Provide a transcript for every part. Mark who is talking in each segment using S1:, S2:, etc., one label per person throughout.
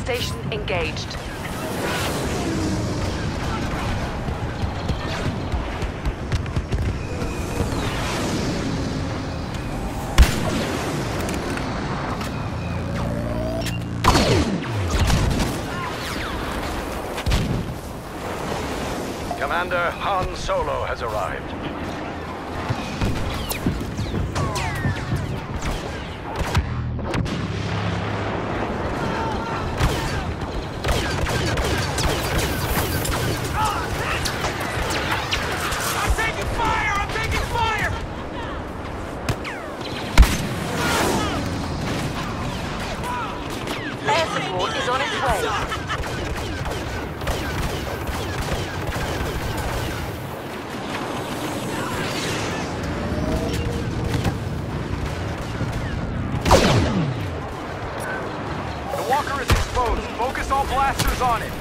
S1: station engaged.
S2: Commander Han Solo has arrived.
S1: Air support is on its way.
S2: The walker is exposed. Focus all blasters on it.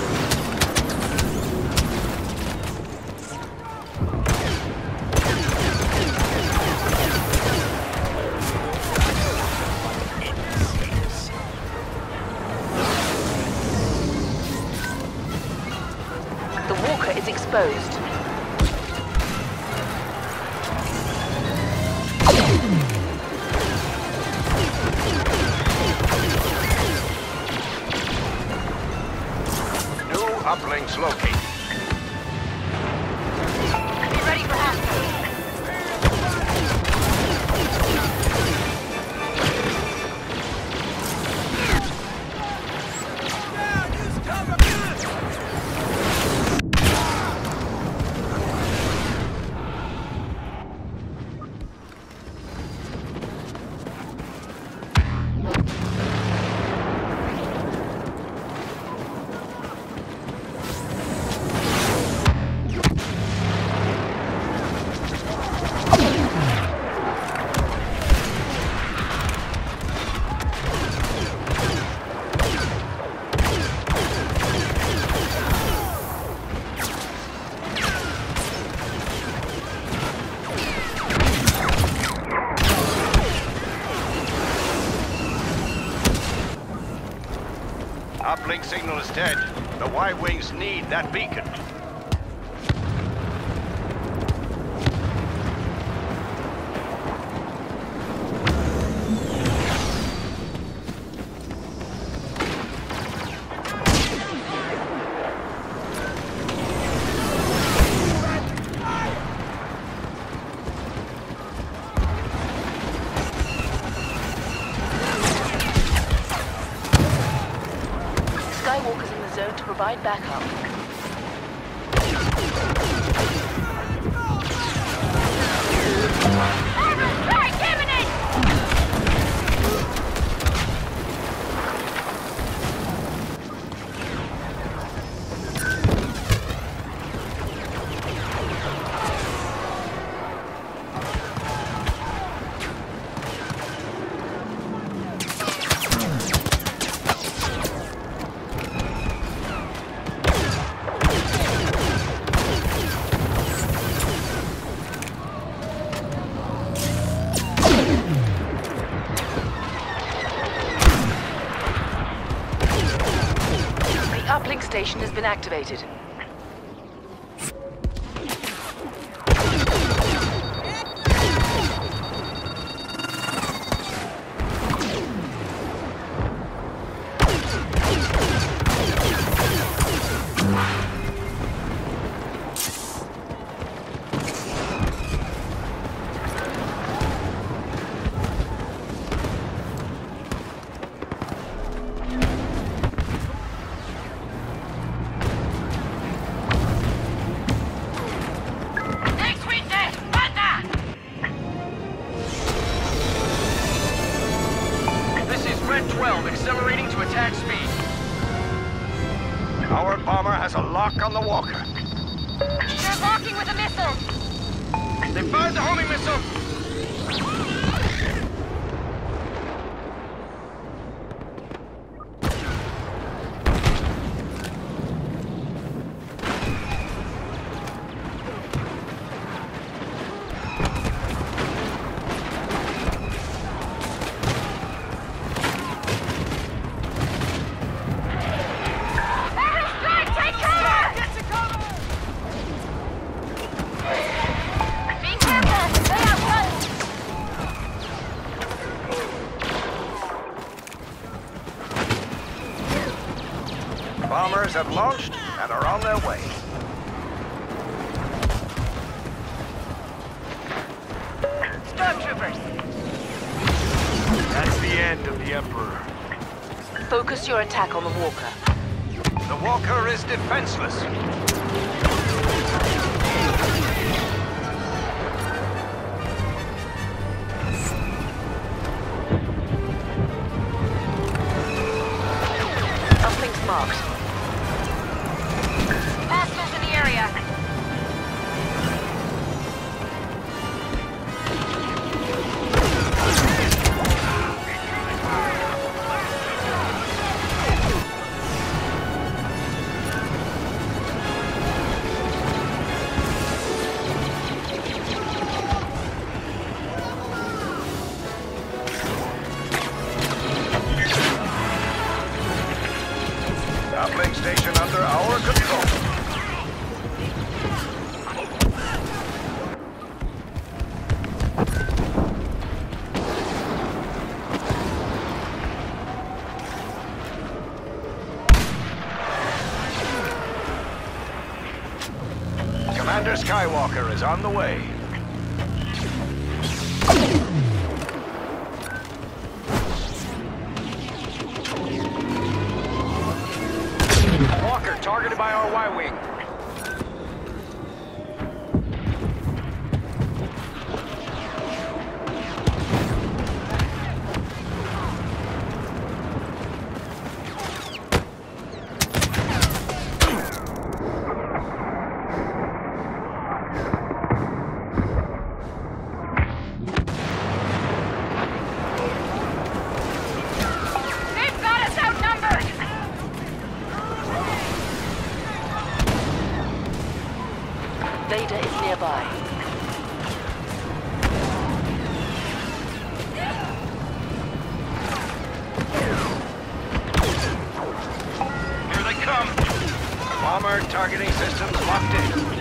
S1: The walker is exposed.
S2: New uplinks located.
S1: Be ready for handling.
S2: Uplink signal is dead. The Y-Wings need that beacon.
S1: Skywalker's in the zone to provide backup. Uplink station has been activated.
S2: Red 12 accelerating to attack speed. Our bomber has a lock on the walker.
S1: They're locking with a missile!
S2: They fired the homing missile! Bombers have launched and are on their way.
S1: Stormtroopers!
S3: That's the end of the Emperor.
S1: Focus your attack on the walker.
S2: The walker is defenseless.
S1: Uplinks marked. Hostiles in the area.
S2: Uplink station under our control. Commander Skywalker is on the way.
S3: Walker targeted by our Y-Wing.
S1: They've got us outnumbered! Vader is nearby.
S2: Here they come. Bomber targeting systems locked in.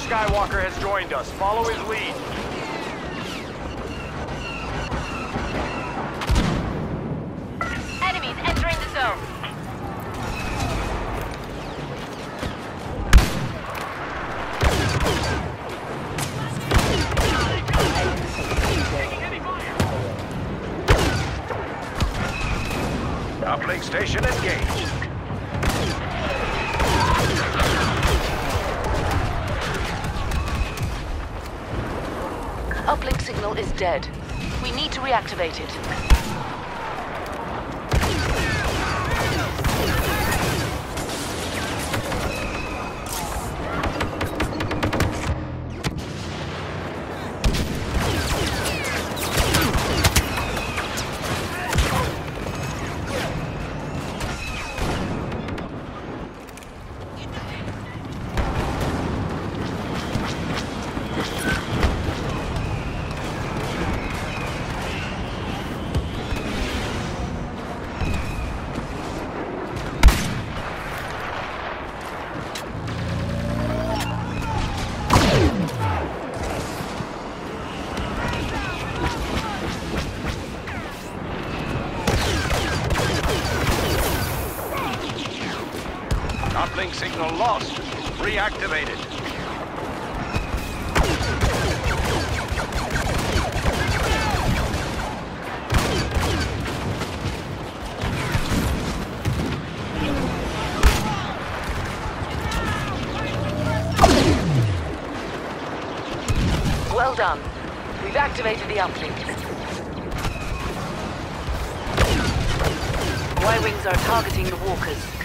S3: Skywalker has joined us. Follow his lead.
S1: Enemies entering the zone.
S2: Uplink station engaged.
S1: Uplink signal is dead. We need to reactivate it.
S2: Uplink signal lost. Reactivated.
S1: Well done. We've activated the uplink. Y-wings are targeting the walkers.